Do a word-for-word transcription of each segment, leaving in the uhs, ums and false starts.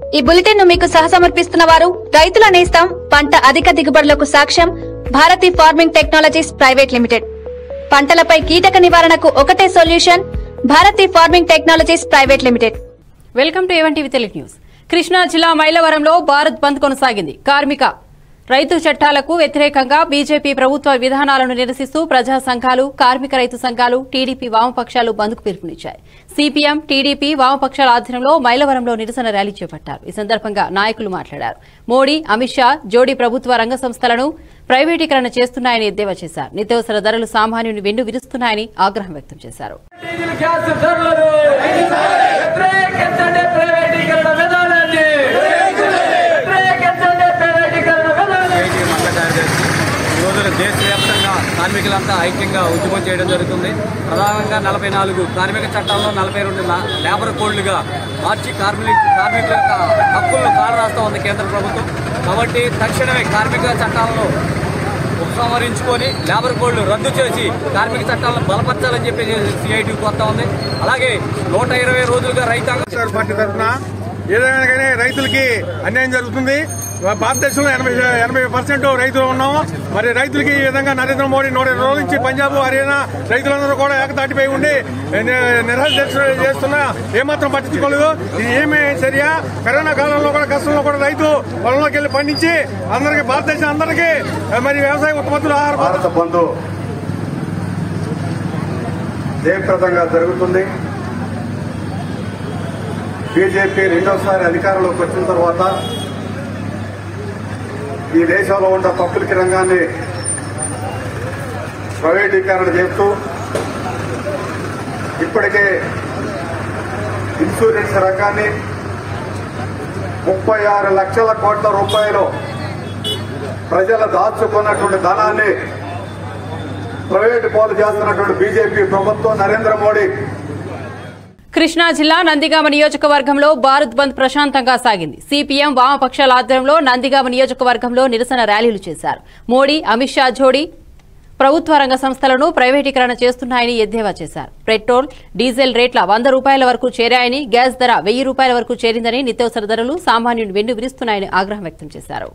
ఈ బులెటిన్ ను మీకు సహసమర్పిస్తున్న వారు రైతుల నేస్తం పంట అధిక దిగుబడులకు సాక్ష్యం Bharati farming technologies private limited. పంటలపై కీటక నివారణకు ఒకటే solution Bharati farming technologies private limited. Welcome to A one TV Telugu news. Krishna జిల్లా మైలవరంలో భారత్ బంద్ కొనసాగింది. కార్మిక రైతు చట్టాలకు వ్యతిరేకంగా బీజేపీ ప్రభుత్వ విధానాలను నిరసిస్తూ ప్రజా సంఘాలు, కార్మిక రైతు సంఘాలు, టీడీపీ వామపక్షాలు బంద్కు పిలుపునిచ్చాయి. సిపిఎం, టీడీపీ వామపక్షాల ఆధ్వర్యంలో మైలవరంలో నిరసన ర్యాలీ చేపట్టారు. ఈ సందర్భంగా నాయకులు మాట్లాడారు. మోడీ, అమిత్ షా జోడీ ప్రభుత్వ రంగ సంస్థలను ప్రైవేటీకరణ చేస్తున్నాయని ఎద్దేవా చేశారు. నిత్యావసర ధరలు సామాన్యుని వెన్ను విరుస్తున్నాయని ఆగ్రహం వ్యక్తం చేశారు. దేశవ్యాప్తంగా కార్మికులంతా ఐక్యంగా ఉద్యమం చేయడం జరుగుతుంది. ప్రధానంగా నలభై నాలుగు కార్మిక చట్టాల్లో నలభై రెండు లేబర్ కోడ్లుగా మార్చి కార్మిక కార్మికుల యొక్క హక్కులను కాలరాస్తా ఉంది కేంద్ర ప్రభుత్వం. కాబట్టి తక్షణమే కార్మిక చట్టాలను ఉపసంహరించుకొని లేబర్ కోడ్లు రద్దు చేసి కార్మిక చట్టాలను బలపరచాలని చెప్పి సిఐటి కోరుతా ఉంది. అలాగే నూట ఇరవై రోజులుగా రైతాంగం పార్టీ తరఫున ఏదైనా కానీ రైతులకి అన్యాయం జరుగుతుంది. భారతదేశంలో ఎనభై ఎనభై పర్సెంట్ రైతులు ఉన్నాము. మరి రైతులకి ఈ విధంగా నరేంద్ర మోడీ నూట ఇరవై రోజుల నుంచి పంజాబ్, హర్యానా రైతులందరూ కూడా ఏకతాటిపై ఉండి నిరాశ చేస్తున్నా ఏమాత్రం పట్టించుకోలేదు. ఇది ఏమి చర్య? కరోనా కాలంలో కూడా కష్టంలో కూడా రైతు పొలంలోకి వెళ్లి పండించి అందరికీ భారతదేశం అందరికీ మరి వ్యవసాయ ఉత్పత్తులు ఆహార భారత బంధు జయప్రదంగా జరుగుతుంది. బీజేపీ రెండోసారి అధికారంలోకి వచ్చిన తర్వాత ఈ దేశంలో ఉన్న పబ్లిక్ రంగాన్ని ప్రైవేటీకరణ చేస్తూ ఇప్పటికే ఇన్సూరెన్స్ రంగాన్ని ముప్పై ఆరు లక్షల కోట్ల రూపాయలు ప్రజలు దాచుకున్నటువంటి ధనాన్ని ప్రైవేటు పాలు చేస్తున్నటువంటి బీజేపీ ప్రభుత్వం నరేంద్ర మోడీ. కృష్ణా జిల్లా నందిగామ నియోజకవర్గంలో భారత్ బంద్ ప్రశాంతంగా సాగింది. సిపిఎం వామపక్షాల ఆధ్వర్యంలో నందిగామ నియోజకవర్గంలో నిరసన ర్యాలీలు చేశారు. మోడీ, అమిత్ షా జోడీ ప్రభుత్వ రంగ సంస్థలను ప్రైవేటీకరణ చేస్తున్నాయని ఎద్దేవా చేశారు. పెట్రోల్, డీజిల్ రేట్ల వంద రూపాయల వరకు చేరాయని, గ్యాస్ ధర వెయ్యి రూపాయల వరకు చేరిందని, నిత్యావసర ధరలు సామాన్యుని వెన్ను విరుస్తున్నాయని ఆగ్రహం వ్యక్తం చేశారు.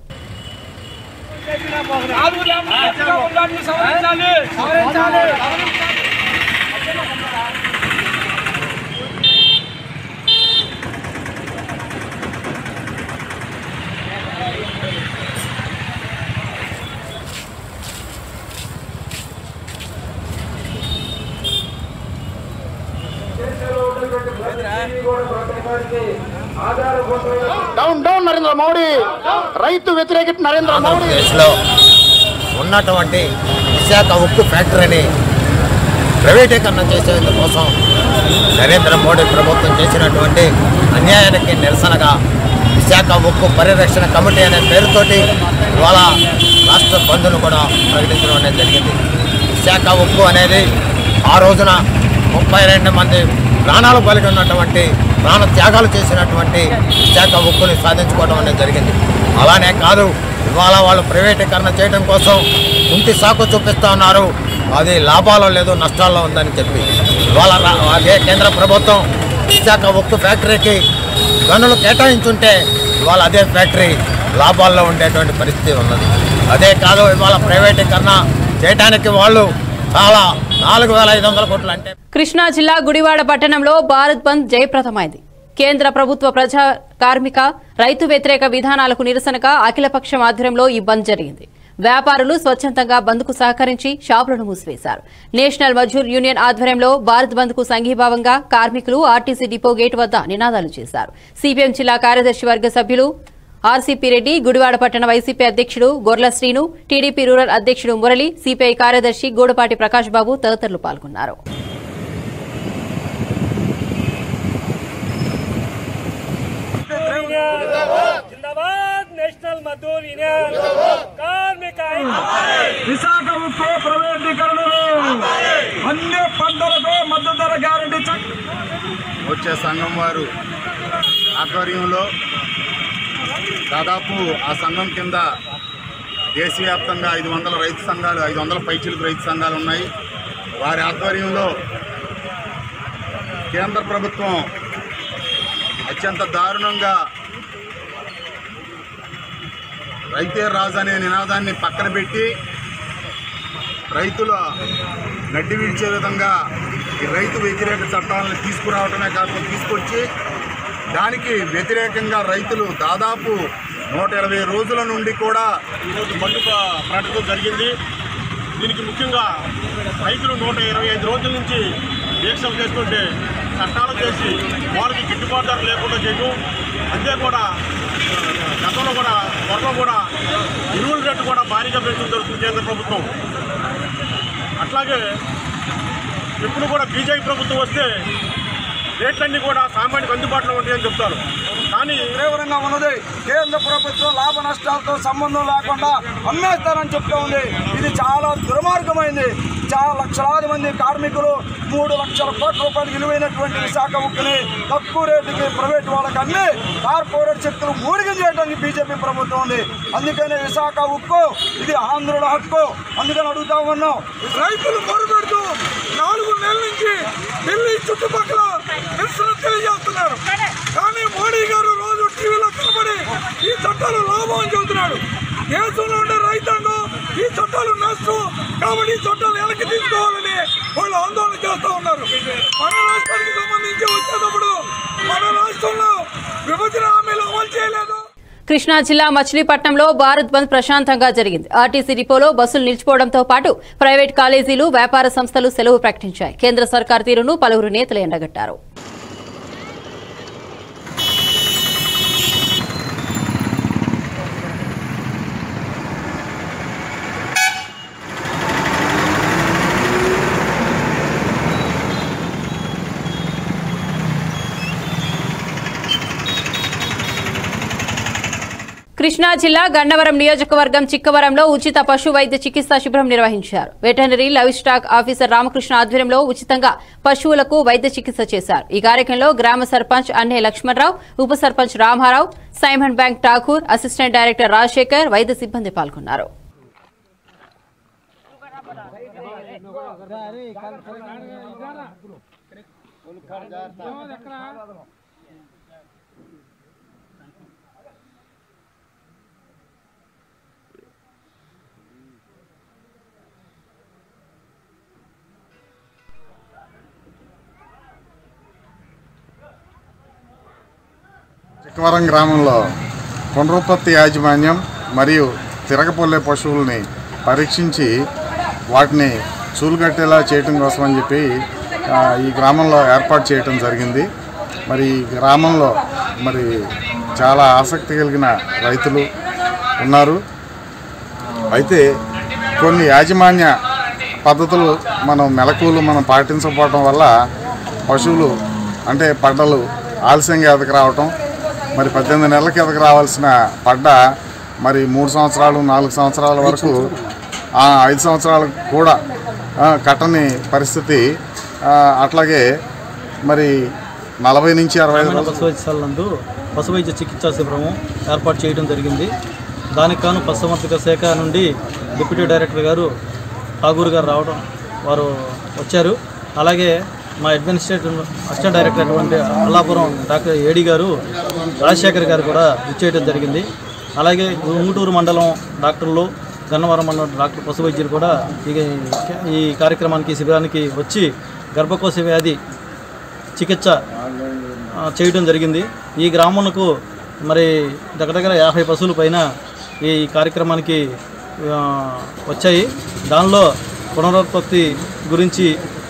డౌన్ డౌన్ నరేంద్ర మోడీ, రైతు వ్యతిరేక నరేంద్ర మోడీ. దేశంలో ఉన్నటువంటి విశాఖ ఉక్కు ఫ్యాక్టరీని ప్రైవేటీకరణ చేసేందుకోసం నరేంద్ర మోడీ ప్రభుత్వం చేసినటువంటి అన్యాయానికి నిరసనగా విశాఖ ఉక్కు పరిరక్షణ కమిటీ అనే పేరుతోటి ఇవాళ రాష్ట్ర బంద్ను కూడా ప్రకటించడం అనేది జరిగింది. విశాఖ ఉక్కు అనేది ఆ రోజున ముప్పై రెండు మంది ప్రాణాలు బలిగి ఉన్నటువంటి ప్రాణ త్యాగాలు చేసినటువంటి విశాఖ ఉక్కుని సాధించుకోవడం అనేది జరిగింది. అలానే కాదు, ఇవాళ వాళ్ళు ప్రైవేటీకరణ చేయడం కోసం కుంటి సాకు చూపిస్తూ ఉన్నారు. అది లాభాల్లో లేదు, నష్టాల్లో ఉందని చెప్పి ఇవాళ అదే కేంద్ర ప్రభుత్వం విశాఖ ఉక్కు ఫ్యాక్టరీకి గనులు కేటాయించుంటే ఇవాళ అదే ఫ్యాక్టరీ లాభాల్లో ఉండేటువంటి పరిస్థితి ఉన్నది. అదే కాదు, ఇవాళ ప్రైవేటీకరణ చేయడానికి వాళ్ళు చాలా నాలుగు వేల ఐదు వందల కోట్లు అంటే. కృష్ణా జిల్లా గుడివాడ పట్టణంలో భారత్ బంద్ జయప్రదమైంది. కేంద్ర ప్రభుత్వ ప్రజా కార్మిక రైతు వ్యతిరేక విధానాలకు నిరసనగా అఖిలపక్షం ఆధ్వర్యంలో ఈ బంద్ జరిగింది. వ్యాపారులు స్వచ్ఛందంగా బంద్ కు సహకరించి షాపులను మూసివేశారు. నేషనల్ మజ్దూర్ యూనియన్ ఆధ్వర్యంలో భారత్ బంద్ కు సంఘీభావంగా కార్మికులు ఆర్టీసీ డిపో గేట్ వద్ద నినాదాలు చేశారు. సిపిఎం జిల్లా కార్యదర్శి వర్గ సభ్యులు ఆర్సీపీ రెడ్డి, గుడివాడ పట్టణ వైసీపీ అధ్యక్షుడు గొర్ల శ్రీను, టీడీపీ రూరల్ అధ్యక్షుడు మురళి, సిపిఐ కార్యదర్శి గూడపాటి ప్రకాష్ బాబు తదితరులు పాల్గొన్నారు. విశాఖ ఉక్కు ప్రైవేటీకరణలో అన్ని పంటలకు మద్దతు ధర గ్యారంటీ వచ్చే సంఘం వారు ఆధ్వర్యంలో దాదాపు ఆ సంఘం కింద దేశవ్యాప్తంగా ఐదు వందల రైతు సంఘాలు ఐదు వందల పైచిలకు రైతు సంఘాలు ఉన్నాయి. వారి ఆధ్వర్యంలో కేంద్ర ప్రభుత్వం అత్యంత దారుణంగా రైతే రాజు అనే నినాదాన్ని పక్కన పెట్టి రైతుల నడ్డి విడిచే విధంగా ఈ రైతు వ్యతిరేక చట్టాలను తీసుకురావడమే కాకుండా తీసుకొచ్చి దానికి వ్యతిరేకంగా రైతులు దాదాపు నూట ఇరవై రోజుల నుండి కూడా ఈరోజు బంధు ప్రకటన జరిగింది. దీనికి ముఖ్యంగా రైతులు నూట ఇరవై ఐదు రోజుల నుంచి దీక్షలు చేస్తుంటే చట్టాలు చేసి వాళ్ళకి గిట్టుబాటు ధర లేకుండా చేయడం, అంతే కూడా గతంలో కూడా త్వరలో కూడా ఎరువుల రేటు కూడా భారీగా పెంచడం జరుగుతుంది కేంద్ర ప్రభుత్వం. అట్లాగే ఎప్పుడు కూడా బీజేపీ ప్రభుత్వం వస్తే రేట్లన్నీ కూడా సామాన్యులకు అందుబాటులో ఉంటాయని చెప్తారు. కానీ తీవ్రంగా ఉన్నది. కేంద్ర ప్రభుత్వం లాభ నష్టాలతో సంబంధం లేకుండా అమ్మేస్తారని చెప్తూ ఉంది. ఇది చాలా దుర్మార్గమైంది. చాలా లక్షలాది మంది కార్మికులు మూడు లక్షల కోట్ల రూపాయలు విలువైనటువంటి విశాఖ ఉక్కుని తక్కువ రేటుకి ప్రైవేట్ వాళ్ళకి అన్ని కార్పొరేట్ శక్తులు మూడిగం చేయడానికి బీజేపీ ప్రభుత్వం ఉంది. అందుకనే విశాఖ ఉక్కు ఇది ఆంధ్రుల హక్కు. అందుకని అడుగుతా ఉన్నాం. రైతులు మొరుపెడుతూ నాలుగు నెలల నుంచి ఢిల్లీ చుట్టుపక్కల నిరసన తెలియజేస్తున్నారు. కానీ మోడీ గారు రోజు టీవీలో కనబడి ఈ చట్టాలు లాభం అని చెబుతున్నాడు. దేశంలో ఉండే రైతాంగం ఈ చట్టాలు నష్టం కాబట్టి ఈ చట్టాలు వెనక్కి తీసుకోవాలని వాళ్ళు ఆందోళన చేస్తూ ఉన్నారు. మన రాష్ట్రానికి సంబంధించి వచ్చేటప్పుడు మన రాష్ట్రంలో విభజన హామీలు అమలు చేయలేదు. కృష్ణా జిల్లా మచిలీపట్నంలో భారత్ బంద్ ప్రశాంతంగా జరిగింది. ఆర్టీసీ డిపోలో బస్సులు నిలిచిపోవడంతో పాటు ప్రైవేట్ కాలేజీలు, వ్యాపార సంస్థలు సెలవు ప్రకటించాయి. కేంద్ర సర్కార్ తీరును పలువురు నేతలు ఎండగట్టారు. కృష్ణా జిల్లా గన్నవరం నియోజకవర్గం చిక్కవరంలో ఉచిత పశు వైద్య చికిత్సా శిబిరం నిర్వహించారు. Veterinary livestock officer Ramakrishna ఆధ్వర్యంలో ఉచితంగా పశువులకు వైద్య చికిత్స చేశారు. ఈ కార్యక్రమంలో గ్రామ సర్పంచ్ అన్నే లక్ష్మణరావు, ఉప sarpanch Ramarao, Simon bank Thakur, assistant director Rajasekhar, వైద్య సిబ్బంది పాల్గొన్నారు. చిక్కవరం గ్రామంలో పునరుత్పత్తి యాజమాన్యం మరియు తిరగపొల్లే పశువుల్ని పరీక్షించి వాటిని చూలుగట్టేలా చేయటం కోసం అని చెప్పి ఈ గ్రామంలో ఏర్పాటు చేయటం జరిగింది. మరి ఈ గ్రామంలో మరి చాలా ఆసక్తి కలిగిన రైతులు ఉన్నారు. అయితే కొన్ని యాజమాన్య పద్ధతులు మనం మెలకువలు మనం పాటించకపోవటం వల్ల పశువులు అంటే పడ్డలు ఆలస్యంగా ఎదకు రావటం, మరి పద్దెనిమిది నెలలకి ఎదకు రావాల్సిన పడ్డ మరి మూడు సంవత్సరాలు నాలుగు సంవత్సరాల వరకు ఐదు సంవత్సరాలకు కూడా కట్టని పరిస్థితి. అట్లాగే మరి నలభై నుంచి అరవై పశు వైద్యశాల నందు పశు వైద్య చికిత్సా శిబిరము ఏర్పాటు చేయడం జరిగింది. దానికి కాను పశుసంవర్ధక శాఖ నుండి డిప్యూటీ డైరెక్టర్ గారు ఠాగూర్ గారు రావడం వారు వచ్చారు. అలాగే మా అడ్మినిస్ట్రేటివ్ అసిస్టెంట్ డైరెక్టర్ అటువంటి అల్లాపురం డాక్టర్ ఏడి గారు, రాజశేఖర్ గారు కూడా ఇచ్చేయడం జరిగింది. అలాగే ఉంగుటూరు మండలం డాక్టర్లు, గన్నవరం మండలం డాక్టర్ పశు వైద్యులు కూడా ఈ కార్యక్రమానికి శిబిరానికి వచ్చి గర్భకోశ వ్యాధి చికిత్స చేయడం జరిగింది. ఈ గ్రామంకు మరి దగ్గర దగ్గర యాభై పశువుల పైన ఈ కార్యక్రమానికి వచ్చాయి. దానిలో పునరుత్పత్తి గురించి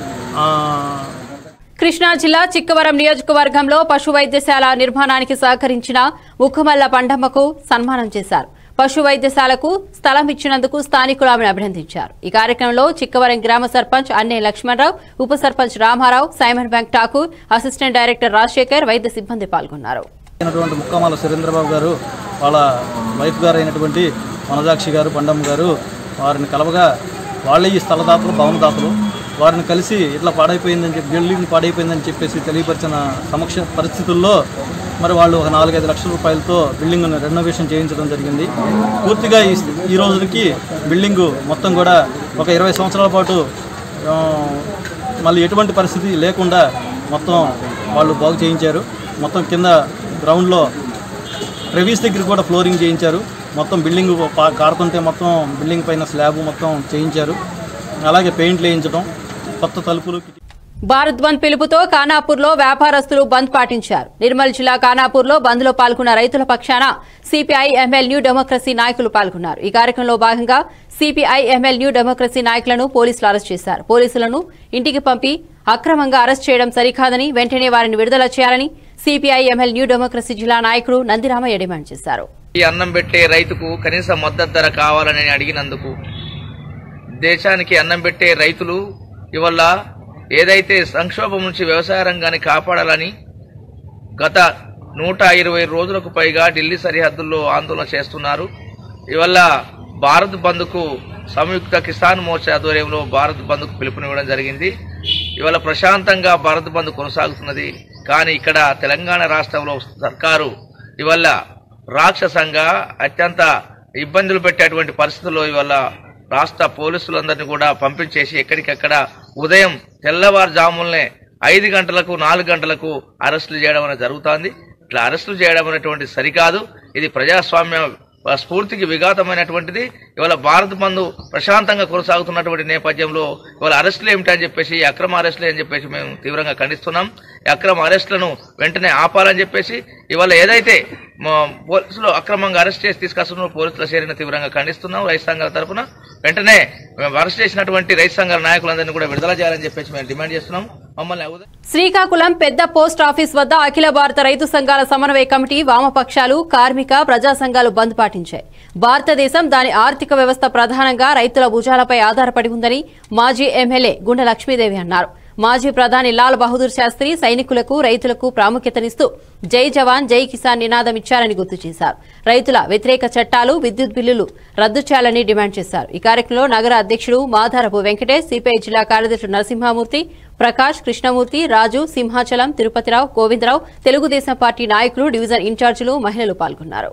కృష్ణా జిల్లా చిక్కవరం నియోజకవర్గంలో పశు వైద్యశాల నిర్మాణానికి సహకరించిన ముఖమల్ల పండమ్మకు సన్మానం చేశారు. పశు వైద్యశాలకు స్థలం ఇచ్చినందుకు స్థానికులు ఆమెను అభినందించారు. ఈ కార్యక్రమంలో చిక్కవరం గ్రామ సర్పంచ్ అన్నే లక్ష్మణరావు, ఉప sarpanch Ramarao, Simon bank Thakur, assistant director Rajasekhar, వైద్య సిబ్బంది పాల్గొన్నారు. ముక్కమల్ల సురేంద్రబాబు గారు వాళ్ళ వైఫ్ గారు అయినటువంటి వనజాక్షి గారు, పండమ్మ గారు వారిని కలవగా వాళ్ళే ఈ స్థలదాతలు, భవనదాతలు వారిని కలిసి ఇట్లా పాడైపోయిందని చెప్పి బిల్డింగ్ పాడైపోయిందని చెప్పేసి తెలియపరిచిన సమక్ష పరిస్థితుల్లో మరి వాళ్ళు ఒక నాలుగైదు లక్షల రూపాయలతో బిల్డింగ్ను రెనోవేషన్ చేయించడం జరిగింది. పూర్తిగా ఈ ఈ రోజుకి బిల్డింగు మొత్తం కూడా ఒక ఇరవై సంవత్సరాల పాటు మళ్ళీ ఎటువంటి పరిస్థితి లేకుండా మొత్తం వాళ్ళు బాగు చేయించారు. మొత్తం కింద గ్రౌండ్లో రెవీస్ దగ్గర కూడా ఫ్లోరింగ్ చేయించారు. మొత్తం బిల్డింగ్ కారుతుంటే మొత్తం బిల్డింగ్ పైన స్లాబ్ మొత్తం చేయించారు. అలాగే పెయింట్లు వేయించడం, కొత్త తలుపులు. భారత్ బంద్ పిలుపుతో ఖానాపూర్లో వ్యాపారస్తులు బంద్ పాటించారు. నిర్మల్ జిల్లా ఖానాపూర్లో బంద్లో పాల్గొన్న రైతుల పక్షాన సిపిఐ ఎంఎల్ న్యూ డెమోక్రసీ నాయకులు పాల్గొన్నారు. ఈ కార్యక్రమంలో భాగంగా సిపిఐ ఎంఎల్ న్యూ డెమోక్రసీ నాయకులను పోలీసులు అరెస్ట్ చేశారు. పోలీసులను ఇంటికి పంపి అక్రమంగా అరెస్ట్ చేయడం సరికాదని వెంటనే వారిని విడుదల చేయాలని సిపిఐ ఎంఎల్ న్యూ డెమోక్రసీ జిల్లా నాయకుడు నందిరామయ్య డిమాండ్ చేశారు. ఈ అన్నం పెట్టే రైతుకు కనీస మద్దతు ధర కావాలని అడిగినందుకు దేశానికి అన్నం పెట్టే రైతులు ఇవల్ల ఏదైతే సంక్షోభం నుంచి వ్యవసాయ రంగాన్ని కాపాడాలని గత నూట ఇరవై రోజులకు పైగా ఢిల్లీ సరిహద్దుల్లో ఆందోళన చేస్తున్నారు. ఇవల్ల భారత్ బంద్కు సంయుక్త కిసాన్ మోర్చా ఆధ్వర్యంలో భారత్ బంద్కు పిలుపునివ్వడం జరిగింది. ఇవాళ ప్రశాంతంగా భారత్ బంద్ కొనసాగుతున్నది. కానీ ఇక్కడ తెలంగాణ రాష్ట్రంలో సర్కారు ఇవాళ రాక్షసంగా అత్యంత ఇబ్బందులు పెట్టేటువంటి పరిస్థితుల్లో ఇవాళ రాష్ట్ర పోలీసులందరినీ కూడా పంపించేసి ఎక్కడికక్కడ ఉదయం తెల్లవారుజాములనే ఐదు గంటలకు నాలుగు గంటలకు అరెస్టులు చేయడం అనేది జరుగుతోంది. ఇట్లా అరెస్టులు చేయడం అనేటువంటి సరికాదు. ఇది ప్రజాస్వామ్య స్ఫూర్తికి విఘాతమైనటువంటిది. ఇవాళ భారత్ బంద్ ప్రశాంతంగా కొనసాగుతున్నటువంటి నేపథ్యంలో ఇవాళ అరెస్టులు ఏమిటని చెప్పేసి అక్రమ అరెస్టులు అని చెప్పేసి మేము తీవ్రంగా ఖండిస్తున్నాం. ఈ అక్రమ అరెస్టులను వెంటనే ఆపాలని చెప్పేసి ఇవాళ ఏదైతే పోలీసులు అక్రమంగా అరెస్ట్ చేసి తీసుకొస్తున్న పోలీసుల చర్యను తీవ్రంగా ఖండిస్తున్నాం. రైతు సంఘాల తరఫున వెంటనే అరెస్ట్ చేసినటువంటి రైతు సంఘాల నాయకులందరినీ కూడా విడుదల చేయాలని చెప్పేసి మేము డిమాండ్ చేస్తున్నాం. మమ్మల్ని శ్రీకాకుళం పెద్ద పోస్ట్ ఆఫీస్ వద్ద అఖిల భారత రైతు సంఘాల సమన్వయ కమిటీ, వామపక్షాలు, కార్మిక, ప్రజా సంఘాలు బంద్ పాటించాయి. భారతదేశం దాని ఆర్థిక వ్యవస్థ ప్రధానంగా రైతుల భుజాలపై ఆధారపడి ఉందని మాజీ ఎమ్మెల్యే గుండె లక్ష్మీదేవి అన్నారు. మాజీ ప్రధాని లాల్ బహదూర్ శాస్త్రి సైనికులకు, రైతులకు ప్రాముఖ్యతనిస్తూ జై జవాన్ జై కిసాన్ నినాదం ఇచ్చారని గుర్తు చేశారు. రైతుల వ్యతిరేక చట్టాలు, విద్యుత్ బిల్లులు రద్దు చేయాలని డిమాండ్ చేశారు. ఈ కార్యక్రమంలో నగర అధ్యక్షుడు మాధారపు వెంకటేష్, సిపిఐ జిల్లా కార్యదర్శి నరసింహమూర్తి, ప్రకాష్, కృష్ణమూర్తి, రాజు, సింహాచలం, తిరుపతిరావు, గోవిందరావు, తెలుగుదేశం పార్టీ నాయకులు, డివిజన్ ఇన్ఛార్జీలు, మహిళలు పాల్గొన్నారు.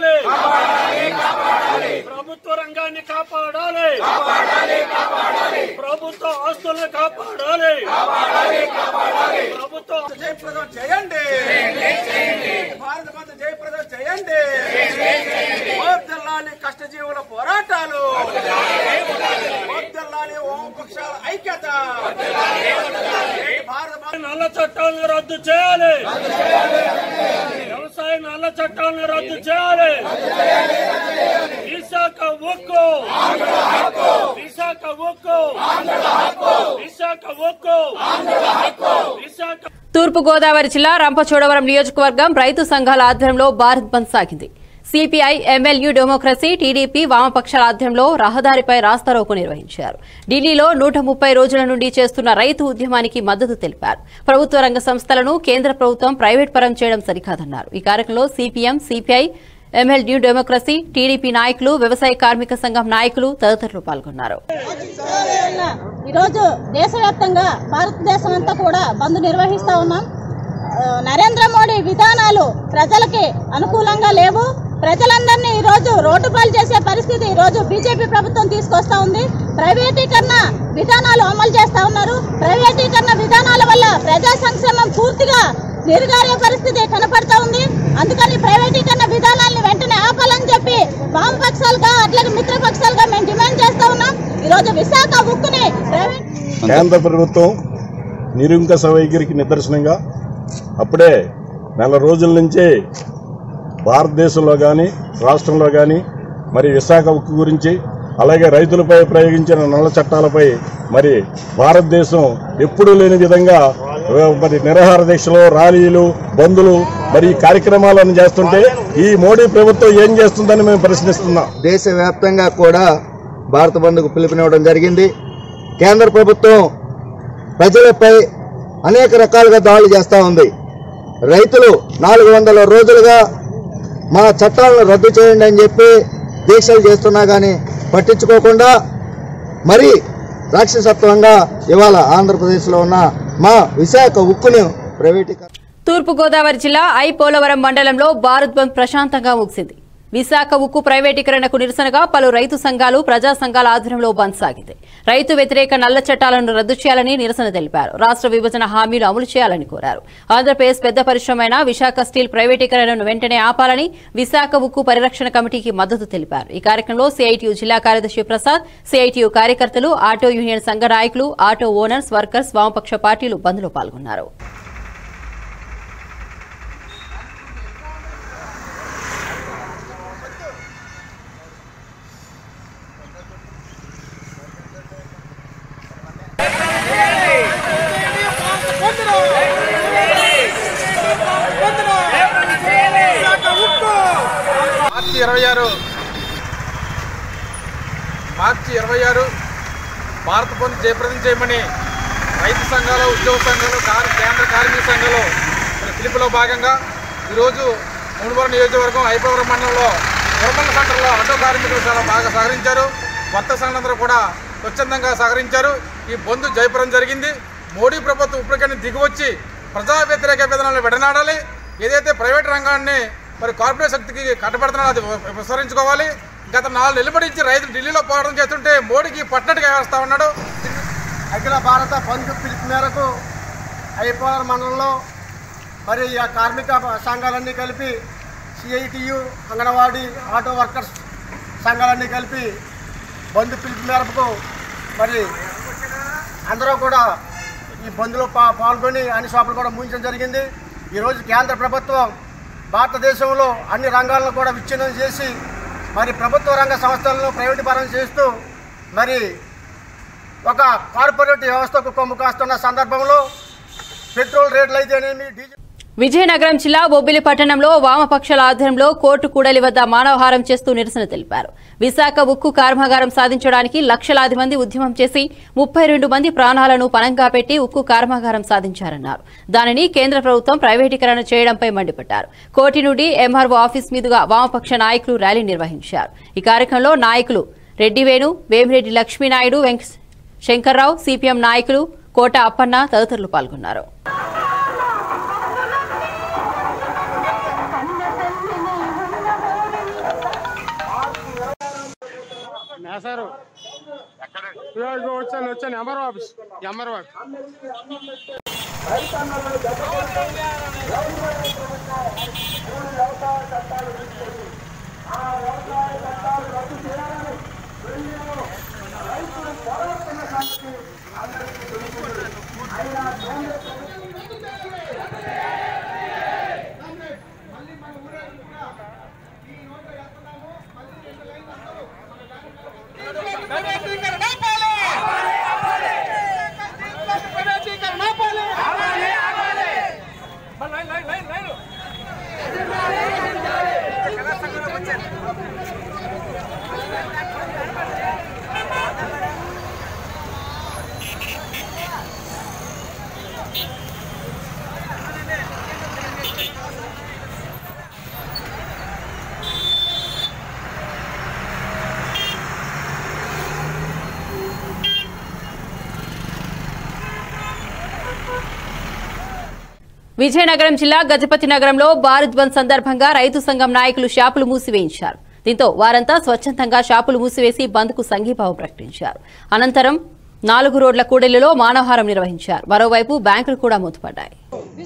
ప్రభుత్వ రంగాన్ని కాపాడాలి, ప్రభుత్వ ఆస్తులను కాపాడాలి, ప్రభుత్వ జయప్రదం చేయండి, భారత మాత జయప్రదం చేయండి, వర్ధిల్లాలి కష్టజీవుల పోరాటాలు, వర్ధిల్లాలి వామపక్షాల ఐక్యత, భారత మాత నల్ల చట్టాలను రద్దు చేయాలి, వ్యవసాయ నల్ల చట్టాలను రద్దు చేయాలి, విశాఖ ఉక్కు, విశాఖ ఉక్కు, విశాఖ ఉక్కు, విశాఖ. తూర్పు గోదావరి జిల్లా రంపచోడవరం నియోజకవర్గం రైతు సంఘాల ఆధ్వర్యంలో భారత్ బంద్ సాగింది. సిపిఐ, ఎంఎల్యూ డెమోక్రసీ, టీడీపీ, వామపక్షాల ఆధ్వర్యంలో రహదారిపై రాస్తారోకో నిర్వహించారు. ఢిల్లీలో నూట ముప్పై రోజుల నుండి చేస్తున్న రైతు ఉద్యమానికి మద్దతు తెలిపారు. ప్రభుత్వ రంగ సంస్థలను కేంద్ర ప్రభుత్వం ప్రైవేట్ పరం చేయడం సరికాదన్నారు. ఈ కార్యక్రమంలో CPM, CPI, ML new democracy, TDP నాయకులు, వ్యవసాయ కార్మిక సంఘం నాయకులు తదితరులు పాల్గొన్నారు. ఈరోజు దేశవ్యాప్తంగా భారతదేశం అంతా కూడా బంద్ నిర్వహిస్తా ఉన్నాం. నరేంద్ర మోడీ విధానాలు ప్రజలకి అనుకూలంగా లేవు. ప్రజలందరినీ ఈరోజు రోడ్డుపాలు చేసే పరిస్థితి ఈరోజు బీజేపీ ప్రభుత్వం తీసుకొస్తా ఉంది. ప్రైవేటీకరణ విధానాలు అమలు చేస్తా ఉన్నారు. ప్రైవేటీకరణ విధానాల వల్ల ప్రజా సంక్షేమం పూర్తిగా నిర్గారే పరిస్థితి కనపడతా ఉంది. అందుకని ప్రైవేటీకరణ విధానాలను వెంటనే ఆపాలని చెప్పి వామపక్షాలుగా అట్లాగే మిత్రపక్షాలుగా మేము డిమాండ్ చేస్తా ఉన్నాం. ఈరోజు విశాఖ ఉక్కుని ప్రైవేట్ కేంద్ర ప్రభుత్వం నిరంకుశ వైఖరికి నిదర్శనంగా అప్పుడే నెల రోజుల నుంచే భారతదేశంలో కానీ రాష్ట్రంలో కానీ మరి విశాఖ ఉక్కు గురించి అలాగే రైతులపై ప్రయోగించిన నల్ల చట్టాలపై మరి భారతదేశం ఎప్పుడూ లేని విధంగా మరి నిరాహార దీక్షలు, ర్యాలీలు, బందులు మరి ఈ కార్యక్రమాలను చేస్తుంటే ఈ మోడీ ప్రభుత్వం ఏం చేస్తుందని మేము ప్రశ్నిస్తున్నాం. దేశవ్యాప్తంగా కూడా భారత బంద్కు పిలుపునివ్వడం జరిగింది. కేంద్ర ప్రభుత్వం ప్రజలపై అనేక రకాలుగా దాడులు చేస్తూ ఉంది. రైతులు నాలుగు వందల రోజులుగా మా చట్టాలను రద్దు చేయండి అని చెప్పి దీక్షలు చేస్తున్నా కానీ పట్టించుకోకుండా మరి రాక్షసత్వంగా ఇవాళ ఆంధ్రప్రదేశ్లో ఉన్న మా విశాఖ ఉక్కును ప్రైవేటీకరణ. తూర్పు గోదావరి జిల్లా ఐ పోలవరం మండలంలో భారత్ బంద్ ప్రశాంతంగా ముగిసింది. విశాఖ ఉక్కు ప్రైవేటీకరణకు నిరసనగా పలు రైతు సంఘాలు ప్రజా సంఘాల ఆధ్వర్యంలో బంద్ సాగింది. రైతు వ్యతిరేక నల్ల చట్టాలను రద్దు చేయాలని నిరసన తెలిపారు. రాష్ట్ర విభజన హామీలు అమలు చేయాలని కోరారు. ఆంధ్రప్రదేశ్ పెద్ద పరిశ్రమైన విశాఖ స్టీల్ ప్రైవేటీకరణను వెంటనే ఆపాలని విశాఖ ఉక్కు పరిరక్షణ కమిటీకి మద్దతు తెలిపారు. ఈ కార్యక్రమంలో సిఐటియు జిల్లా కార్యదర్శి ప్రసాద్, సిఐటియు కార్యకర్తలు, ఆటో యూనియన్ సంఘ నాయకులు, ఆటో ఓనర్స్, వర్కర్స్, వామపక్ష పార్టీలు బంద్లో పాల్గొన్నారు. మార్చి ఇరవై ఆరు మార్చి ఇరవై ఆరు భారత బంద్ జయప్రదం చేయమని రైతు సంఘాలు, ఉద్యోగ సంఘాలు, కేంద్ర కార్మిక సంఘాలు పిలుపులో భాగంగా ఈరోజు మునుగోడు నియోజకవర్గం ఐపవరం మండలంలో నిర్మల సెంటర్లో ఆటో కార్మికులు చాలా బాగా సహకరించారు. కొత్త సంఘాలందరూ కూడా స్వచ్ఛందంగా సహకరించారు. ఈ బంద్ జయప్రదం జరిగింది. మోడీ ప్రభుత్వం ఇప్పటికైనా దిగివచ్చి ప్రజా వ్యతిరేక విధానాలను విడనాడాలి. ఏదైతే ప్రైవేట్ రంగాన్ని మరి కార్పొరేట్ శక్తికి కట్టబెడుతున్నారో అది విస్తరించుకోవాలి. గత నాలుగు నిలబడించి రైతులు ఢిల్లీలో పోరాటం చేస్తుంటే మోడీకి పట్టనట్టుగా వ్యవస్థ ఉన్నాడు. అఖిల భారత బంద్ పిలుపు మేరకు ఐపవరం మండలంలో మరి ఆ కార్మిక సంఘాలన్నీ కలిపి సిఐటియు, అంగన్వాడీ, ఆటో వర్కర్స్ సంఘాలన్నీ కలిపి బంద్ పిలుపు మేరకు మరి అందరూ కూడా ఈ బంద్లో పా పాల్గొని అన్ని షాపులు కూడా మూయించడం జరిగింది. ఈరోజు కేంద్ర ప్రభుత్వం భారతదేశంలో అన్ని రంగాలను కూడా విచ్ఛిన్నం చేసి మరి ప్రభుత్వ రంగ సంస్థలను ప్రైవేటీకరణ చేస్తూ మరి ఒక కార్పొరేట్ వ్యవస్థకు కొమ్ము కాస్తున్న సందర్భంలో పెట్రోల్ రేట్లు అయితేనేమి, డీజిల్ విజయనగరం జిల్లా బొబ్బిలి పట్టణంలో వామపక్షాల ఆధ్వర్యంలో కోర్టు కూడలి వద్ద మానవహారం చేస్తూ నిరసన తెలిపారు. విశాఖ ఉక్కు కర్మాగారం సాధించడానికి లక్షలాది మంది ఉద్యమం చేసి ముప్పై రెండు మంది ప్రాణాలను పణంగా పెట్టి ఉక్కు కర్మాగారం సాధించారన్నారు. దానిని కేంద్ర ప్రభుత్వం ప్రైవేటీకరణ చేయడంపై మండిపడ్డారు. కోటి నుండి ఎంఆర్ఓ ఆఫీస్ మీదుగా వామపక్ష నాయకులు ర్యాలీ నిర్వహించారు. ఈ కార్యక్రమంలో నాయకులు రెడ్డివేణు, వేమిరెడ్డి లక్ష్మీనాయుడు, వెంకట శంకర్రావు, సిపిఎం నాయకులు కోట అప్పన్న తదితరులు పాల్గొన్నారు. సారు వచ్చాను వచ్చాను ఎంఆర్ఓ ఆఫీస్ ఎంఆర్ఓ విజయనగరం జిల్లా గజపతి నగరంలో భారత్ బంద్ సందర్భంగా రైతు సంఘం నాయకులు షాపులు మూసివేయించారు. దీంతో వారంతా స్వచ్ఛందంగా షాపులు మూసివేసి బంద్ కు సంఘీభావం ప్రకటించారు. అనంతరం నాలుగు రోడ్ల కూడలిలో మానవహారం నిర్వహించారు. మరోవైపు బ్యాంకులు కూడా మూతపడ్డాయి.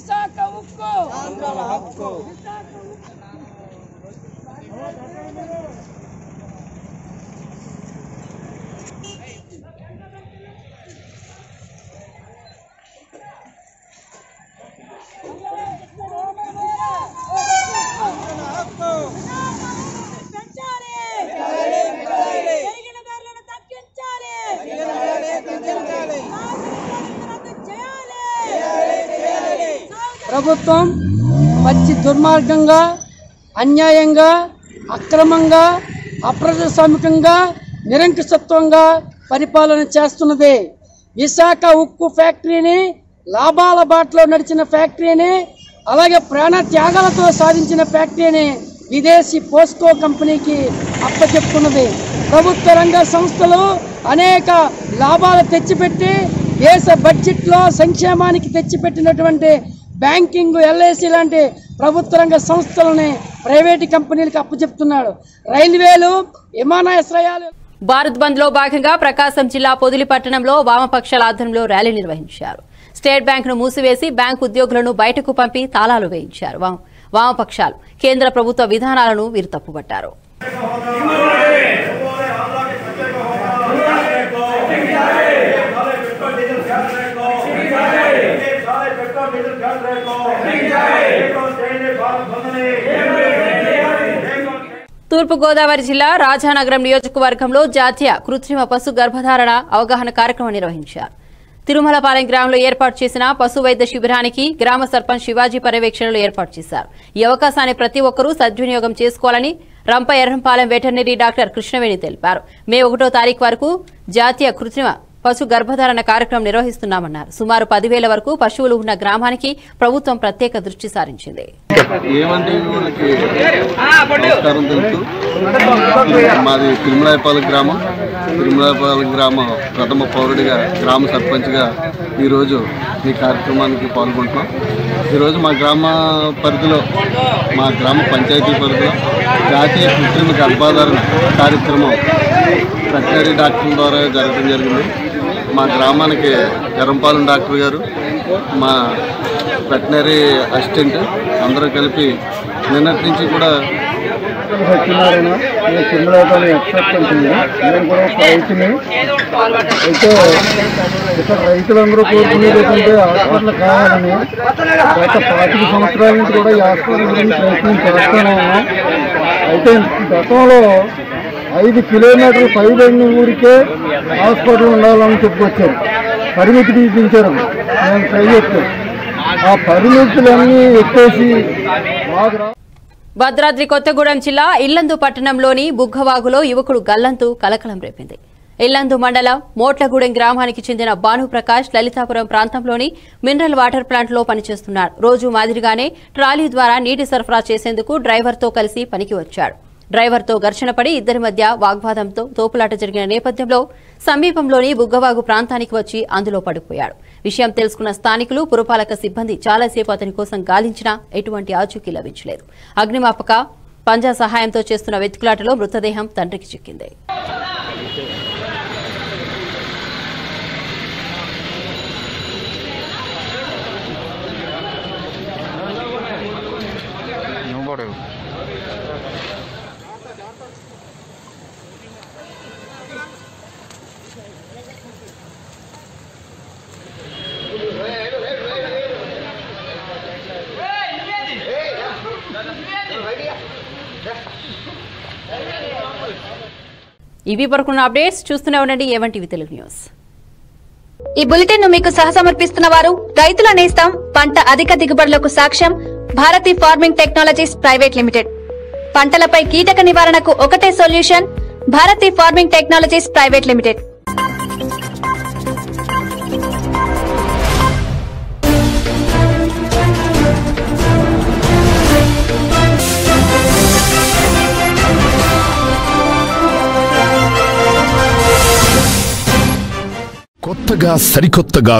ప్రభుత్వం పచ్చి దుర్మార్గంగా, అన్యాయంగా, అక్రమంగా, అప్రజాస్వామికంగా, నిరంకుశత్వంగా పరిపాలన చేస్తున్నది. విశాఖ ఉక్కు ఫ్యాక్టరీని, లాభాల బాటలో నడిచిన ఫ్యాక్టరీని, అలాగే ప్రాణ త్యాగాలతో సాధించిన ఫ్యాక్టరీని విదేశీ పోస్కో కంపెనీకి అప్పచెప్పుకున్నది. ప్రభుత్వ రంగ సంస్థలు అనేక లాభాలు తెచ్చిపెట్టి దేశ బడ్జెట్లో సంక్షేమానికి తెచ్చిపెట్టినటువంటి బ్యాంకింగ్, ఎల్ఐసి లాంటి ప్రభుత్వ రంగ సంస్థలని ప్రైవేటు కంపెనీలకు అప్పచెప్తున్నాడు. రైల్వేలు, విమానాశ్రయాలు. భారత్ బంద్ లో భాగంగా ప్రకాశం జిల్లా పొదిలి పట్టణంలో వామపక్షాల ఆధ్వర్యంలో ర్యాలీ నిర్వహించారు. స్టేట్ బ్యాంక్ ను మూసివేసి బ్యాంకు ఉద్యోగులను బయటకు పంపి తాళాలు వేయించారు. వామపక్షాలు కేంద్ర ప్రభుత్వ విధానాలను వీరు తప్పుపట్టారు. తూర్పుగోదావరి జిల్లా రాజానగరం నియోజకవర్గంలో జాతీయ కృత్రిమ పశు గర్భధారణ అవగాహన కార్యక్రమం నిర్వహించారు. తిరుమలపాలెం గ్రామంలో ఏర్పాటు చేసిన పశు వైద్య శిబిరానికి గ్రామ సర్పంచ్ శివాజీ పర్యవేక్షణలో ఏర్పాటు చేశారు. ఈ అవకాశాన్ని ప్రతి ఒక్కరూ సద్వినియోగం చేసుకోవాలని రంప ఎర్రంపాలెం వెటర్నరీ డాక్టర్ కృష్ణవేణి తెలిపారు. మే ఒకటో తారీఖు వరకు జాతీయ కృత్రిమ పశు గర్భధారణ కార్యక్రమం నిర్వహిస్తున్నామన్నారు. సుమారు పదివేల వరకు పశువులు ఉన్న గ్రామానికి ప్రభుత్వం ప్రత్యేక దృష్టి సారించింది. మాది తిరుమలాయపాలెం గ్రామం తిరుమలాయపాలెం గ్రామ ప్రథమ పౌరుడిగా గ్రామ సర్పంచ్గా ఈరోజు ఈ కార్యక్రమానికి పాల్గొంటున్నాం. ఈరోజు మా గ్రామ పరిధిలో మా గ్రామ పంచాయతీ పరిధిలో జాతీయ కృత్రిమ గర్భధారణ కార్యక్రమం వెటర్నరీ డాక్టర్ ద్వారా జరగడం జరిగింది. మా గ్రామానికి ఎర్రంపాలెం డాక్టర్ గారు, మా వెటర్నరీ అసిస్టెంట్ అందరూ కలిపి నిన్నటి నుంచి కూడా సత్యనారాయణ నేను తిరుమలపాలెం ఎక్సెప్ట్ ఉంటుంది. నేను కూడా ఒక రైతుని. అయితే ఇక్కడ రైతులందరూ కోరుకునేది ఏంటంటే హాస్పిటల్ కావాలని గత పాతిక సంవత్సరాల నుంచి కూడా ఈ హాస్పిటల్ గురించి ప్రయత్నం చేస్తూనే ఉన్నాం. అయితే గతంలో ఐదు కిలోమీటర్లు పైబడిన ఊరికే హాస్పిటల్ ఉండాలని చెప్పుకొచ్చారు. పరిమితి విధించారు. నేను ట్రై చేస్తాను. ఆ పరిమితులన్నీ ఎత్తేసి బాగా భద్రాద్రి కొత్తగూడెం జిల్లా ఇల్లందు పట్టణంలోని బుగ్గవాగులో యువకుడు గల్లంతు కలకలం రేపింది. ఇల్లందు మండలం మోట్లగూడెం గ్రామానికి చెందిన భానుప్రకాష్ లలితాపురం ప్రాంతంలోని మినరల్ వాటర్ ప్లాంట్ లో పనిచేస్తున్నాడు. రోజు మాదిరిగానే ట్రాలీ ద్వారా నీటి సరఫరా చేసేందుకు డ్రైవర్తో కలిసి పనికి వచ్చాడు. డ్రైవర్తో ఘర్షణ పడి ఇద్దరి మధ్య వాగ్వాదంతో తోపులాట జరిగిన నేపథ్యంలో సమీపంలోని బుగ్గవాగు ప్రాంతానికి వచ్చి అందులో పడిపోయాడు. విషయం తెలుసుకున్న స్థానికులు, పురపాలక సిబ్బంది చాలాసేపు అతని కోసం గాలించినా ఎటువంటి ఆచూకీ లభించలేదు. అగ్నిమాపక పంజా సహాయంతో చేస్తున్న వెతుకులాటలో మృతదేహం తండ్రికి చిక్కింది. ఇవి వరకున్న అప్డేట్స్ చూస్తూనే ఉండండి ఏవన్ టీవీ తెలుగు న్యూస్. ఈ బులెటిన్ ను మీకు సహ సమర్పిస్తున్న వారు రైతుల నేస్తం పంట అధిక దిగుబడులకు సాక్ష్యం Bharati farming technologies private limited. పంటలపై కీటక నివారణకు ఒకటే solution Bharati farming technologies private limited. కొత్తగా సరికొత్తగా